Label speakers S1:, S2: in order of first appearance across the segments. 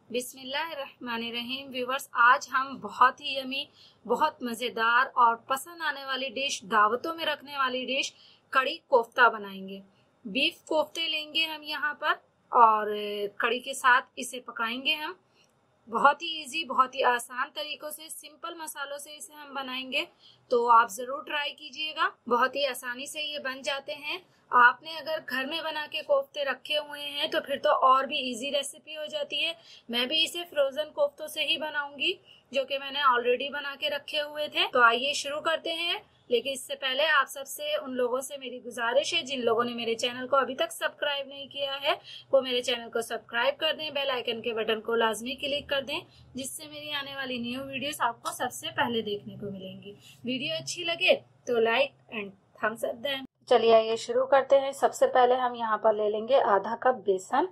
S1: बिस्मिल्लाहिर्रहमानिर्रहीम। व्यूवर्स, आज हम बहुत ही यमी, बहुत मज़ेदार और पसंद आने वाली डिश, दावतों में रखने वाली डिश कड़ी कोफ्ता बनाएंगे। बीफ कोफ्ते लेंगे हम यहाँ पर और कड़ी के साथ इसे पकाएंगे हम। बहुत ही इजी, बहुत ही आसान तरीकों से, सिंपल मसालों से इसे हम बनाएंगे, तो आप ज़रूर ट्राई कीजिएगा। बहुत ही आसानी से ये बन जाते हैं। आपने अगर घर में बना के कोफ्ते रखे हुए हैं तो फिर तो और भी इजी रेसिपी हो जाती है। मैं भी इसे फ्रोजन कोफ्तों से ही बनाऊंगी, जो कि मैंने ऑलरेडी बना के रखे हुए थे। तो आइए शुरू करते हैं। लेकिन इससे पहले आप सबसे, उन लोगों से मेरी गुजारिश है जिन लोगों ने मेरे चैनल को अभी तक सब्सक्राइब नहीं किया है, वो मेरे चैनल को सब्सक्राइब कर दें, बेल आइकन के बटन को लाजमी क्लिक कर दें, जिससे मेरी आने वाली न्यू वीडियोस आपको सबसे पहले देखने को मिलेंगी। वीडियो अच्छी लगे तो लाइक एंड थम्स अप दें। चलिए आइए शुरू करते हैं। सबसे पहले हम यहाँ पर ले लेंगे आधा कप बेसन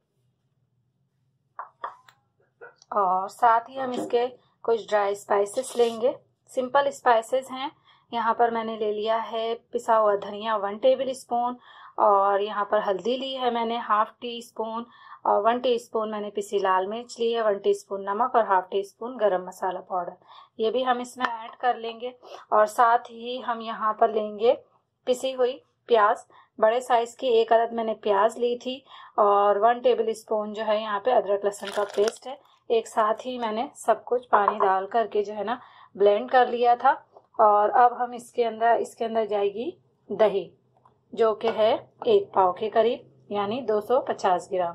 S1: और साथ ही हम इसके कुछ ड्राई स्पाइसेस लेंगे। सिंपल स्पाइसेस हैं। यहाँ पर मैंने ले लिया है पिसा हुआ धनिया 1 टेबल स्पून, और यहाँ पर हल्दी ली है मैंने ½ टी स्पून, और 1 टीस्पून मैंने पिसी लाल मिर्च ली है, 1 टीस्पून नमक और ½ टीस्पून गरम मसाला पाउडर, ये भी हम इसमें ऐड कर लेंगे। और साथ ही हम यहाँ पर लेंगे पिसी हुई प्याज, बड़े साइज की 1 अदद मैंने प्याज ली थी, और 1 टेबल स्पून जो है यहाँ पे अदरक लहसुन का पेस्ट है। एक साथ ही मैंने सब कुछ पानी डाल करके जो है ना ब्लेंड कर लिया था। और अब हम इसके अंदर जाएगी दही, जो कि है 1 पाव के करीब, यानी 250 ग्राम।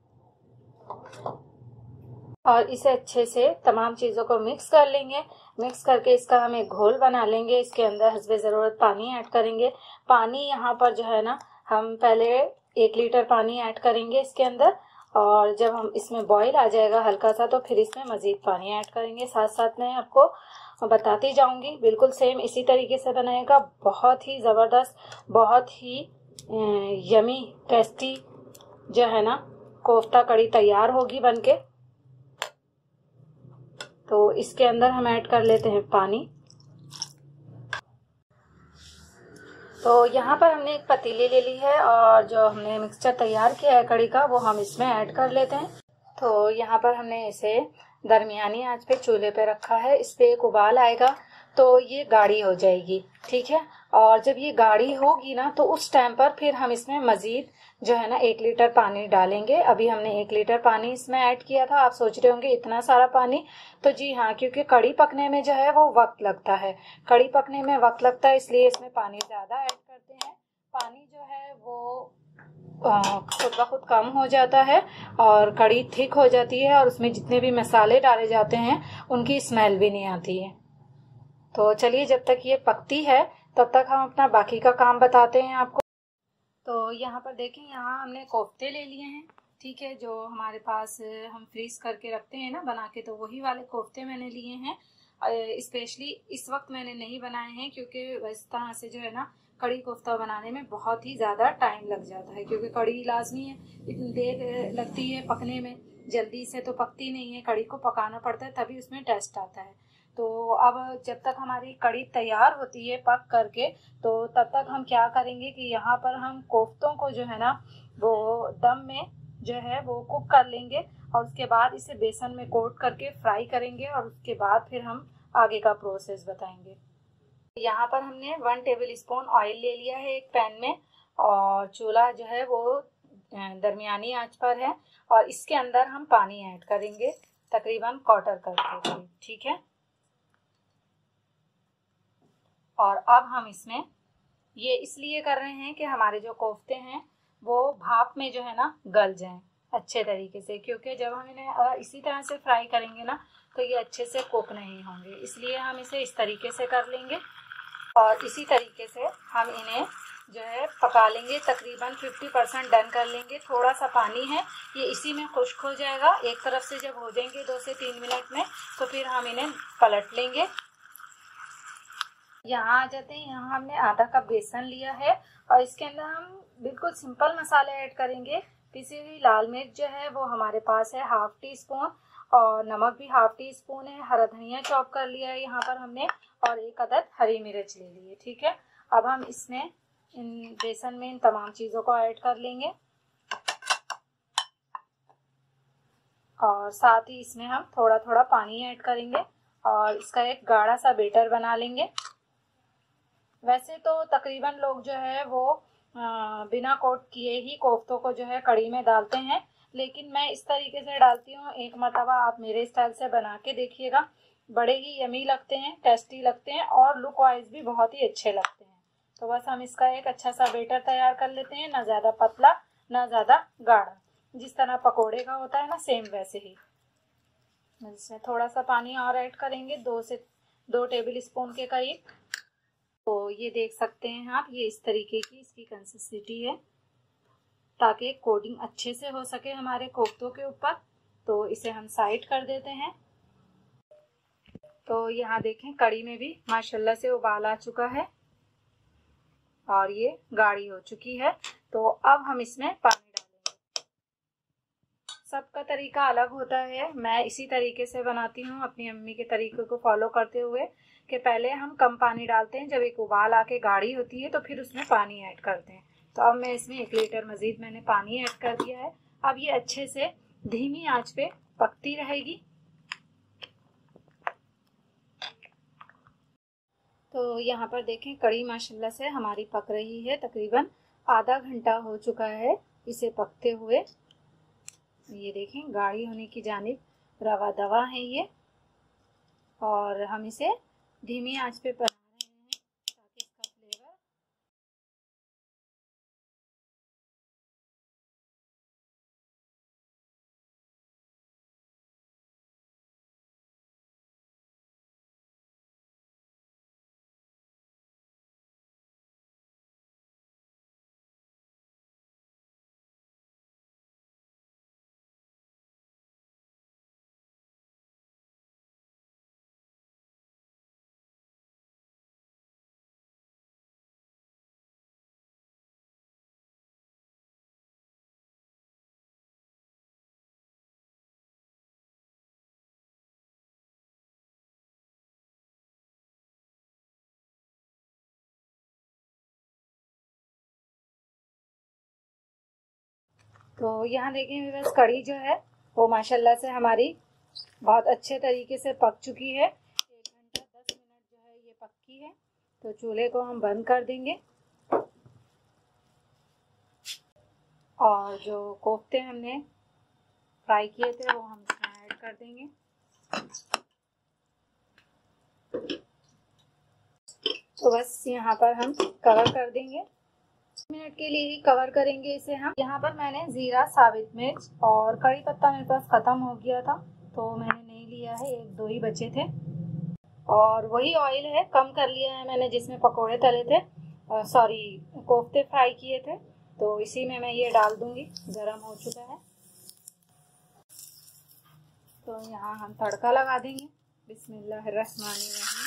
S1: और इसे अच्छे से तमाम चीज़ों को मिक्स कर लेंगे। मिक्स करके इसका हम एक घोल बना लेंगे। इसके अंदर हस्बे ज़रूरत पानी ऐड करेंगे। पानी यहाँ पर जो है ना, हम पहले 1 लीटर पानी ऐड करेंगे इसके अंदर, और जब हम इसमें बॉईल आ जाएगा हल्का सा तो फिर इसमें मज़ीद पानी ऐड करेंगे। साथ साथ मैं आपको बताती जाऊंगी। बिल्कुल सेम इसी तरीके से बनाएगा। बहुत ही ज़बरदस्त, बहुत ही यमी टेस्टी जो है ना कोफ्ता कड़ी तैयार होगी बनके। तो इसके अंदर हम ऐड कर लेते हैं पानी। तो यहाँ पर हमने एक पतीली ले ली है और जो हमने मिक्सचर तैयार किया है कड़ी का, वो हम इसमें ऐड कर लेते हैं। तो यहाँ पर हमने इसे दरमियानी आंच पे चूल्हे पे रखा है। इस पे एक उबाल आएगा तो ये गाढ़ी हो जाएगी, ठीक है। और जब ये गाढ़ी होगी ना, तो उस टाइम पर फिर हम इसमें मजीद जो है ना 1 लीटर पानी डालेंगे। अभी हमने 1 लीटर पानी इसमें ऐड किया था। आप सोच रहे होंगे इतना सारा पानी, तो जी हाँ, क्योंकि कड़ी पकने में जो है वो वक्त लगता है। कड़ी पकने में वक्त लगता है, इसलिए इसमें पानी ज़्यादा ऐड करते हैं। पानी जो है वो खुद ब खुद कम हो जाता है और कड़ी थिक हो जाती है, और उसमें जितने भी मसाले डाले जाते हैं उनकी स्मेल भी नहीं आती है। तो चलिए, जब तक ये पकती है तब तक हम अपना बाकी का काम बताते हैं आपको। तो यहाँ पर देखें, यहाँ हमने कोफ्ते ले लिए हैं, ठीक है। जो हमारे पास हम फ्रीज करके रखते हैं ना बना के, तो वही वाले कोफ्ते मैंने लिए हैं। स्पेशली इस वक्त मैंने नहीं बनाए हैं, क्योंकि इस तरह से जो है ना कड़ी कोफ्ता बनाने में बहुत ही ज़्यादा टाइम लग जाता है, क्योंकि कड़ी लाजमी है, इतनी देर लगती है पकने में, जल्दी से तो पकती नहीं है। कड़ी को पकाना पड़ता है, तभी उसमें टेस्ट आता है। तो अब जब तक हमारी कड़ी तैयार होती है पक करके, तो तब तक हम क्या करेंगे कि यहाँ पर हम कोफ्तों को जो है ना वो दम में जो है वो कुक कर लेंगे, और उसके बाद इसे बेसन में कोट करके फ्राई करेंगे, और उसके बाद फिर हम आगे का प्रोसेस बताएंगे। यहाँ पर हमने 1 टेबल स्पून ऑयल ले लिया है एक पैन में, और चूल्हा जो है वो दरमियानी आंच पर है, और इसके अंदर हम पानी ऐड करेंगे तकरीबन 1/4 कप, ठीक है। और अब हम इसमें ये इसलिए कर रहे हैं कि हमारे जो कोफ्ते हैं वो भाप में जो है ना गल जाएं अच्छे तरीके से, क्योंकि जब हम इन्हें इसी तरह से फ्राई करेंगे ना तो ये अच्छे से कुक नहीं होंगे, इसलिए हम इसे इस तरीके से कर लेंगे। और इसी तरीके से हम इन्हें जो है पका लेंगे, तकरीबन 50% डन कर लेंगे। थोड़ा सा पानी है, ये इसी में खुश्क हो जाएगा। एक तरफ से जब हो जाएंगे 2 से 3 मिनट में, तो फिर हम इन्हें पलट लेंगे। यहाँ आ जाते हैं। यहाँ हमने आधा कप बेसन लिया है, और इसके अंदर हम बिल्कुल सिंपल मसाले ऐड करेंगे। पिसी हुई लाल मिर्च जो है वो हमारे पास है ½ टी स्पून, और नमक भी ½ टी स्पून है। हरा धनिया चॉप कर लिया है यहाँ पर हमने, और 1 अदद हरी मिर्च ले ली है, ठीक है। अब हम इसमें इन बेसन में इन तमाम चीज़ों को ऐड कर लेंगे, और साथ ही इसमें हम थोड़ा थोड़ा पानी ऐड करेंगे और इसका एक गाढ़ा सा बेटर बना लेंगे। वैसे तो तकरीबन लोग जो है वो बिना कोट किए ही कोफ्तों को जो है कड़ी में डालते हैं, लेकिन मैं इस तरीके से डालती हूँ। एक मरतबा आप मेरे स्टाइल से बना के देखिएगा, बड़े ही यमी लगते हैं, टेस्टी लगते हैं और लुक वाइज भी बहुत ही अच्छे लगते हैं। तो बस हम इसका एक अच्छा सा बेटर तैयार कर लेते हैं, ना ज़्यादा पतला ना ज़्यादा गाढ़ा, जिस तरह पकोड़े का होता है ना, सेम वैसे ही। इसमें थोड़ा सा पानी और ऐड करेंगे, 2 टेबल स्पून के करीब। तो ये देख सकते हैं आप, ये इस तरीके की इसकी कंसिस्टेंसी है, ताकि कोटिंग अच्छे से हो सके हमारे कोफ्तों के ऊपर। तो इसे हम साइड कर देते हैं। तो यहाँ देखें, कड़ी में भी माशाल्लाह से उबाल आ चुका है और ये गाढ़ी हो चुकी है। तो अब हम इसमें पानी डालेंगे। सबका तरीका अलग होता है, मैं इसी तरीके से बनाती हूँ अपनी अम्मी के तरीके को फॉलो करते हुए, कि पहले हम कम पानी डालते हैं, जब एक उबाल आके गाढ़ी होती है तो फिर उसमें पानी ऐड करते हैं। तो अब मैं इसमें 1 लीटर मजीद मैंने पानी ऐड कर दिया है। अब ये अच्छे से धीमी आंच पे पकती रहेगी। तो यहाँ पर देखें, कड़ी माशाल्लाह से हमारी पक रही है। तकरीबन आधा घंटा हो चुका है इसे पकते हुए। ये देखें, गाढ़ी होने की जानिब रवा दवा है ये, और हम इसे धीमी आंच पे पका रहे हैं ताकि इसका फ्लेवर तो यहाँ देखें बस, कड़ी जो है वो माशाल्लाह से हमारी बहुत अच्छे तरीके से पक चुकी है। 1 घंटा 10 मिनट जो है ये पक्की है। तो चूल्हे को हम बंद कर देंगे और जो कोफ्ते हमने फ्राई किए थे वो हम इसमें ऐड कर देंगे। तो बस यहाँ पर हम कवर कर देंगे, मिनट के लिए ही कवर करेंगे इसे हम। यहाँ पर मैंने जीरा, साबित मिर्च और कड़ी पत्ता मेरे पास ख़त्म हो गया था तो मैंने नहीं लिया है, 1-2 ही बचे थे। और वही ऑयल है, कम कर लिया है मैंने जिसमें पकोड़े तले थे, सॉरी कोफ्ते फ्राई किए थे। तो इसी में मैं ये डाल दूंगी, गरम हो चुका है। तो यहाँ हम तड़का लगा देंगे। बिस्मिल्लाहिर्रहमानिर्रहीम।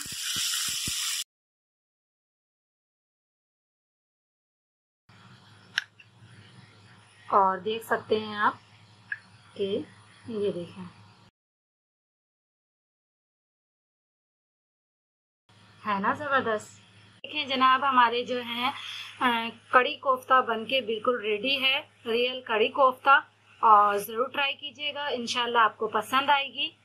S1: और देख सकते हैं आप कि ये देखें, है ना ज़बरदस्त। देखें जनाब, हमारे जो है कड़ी कोफ्ता बनके बिल्कुल रेडी है, रियल कड़ी कोफ्ता। और ज़रूर ट्राई कीजिएगा, इंशाल्लाह आपको पसंद आएगी।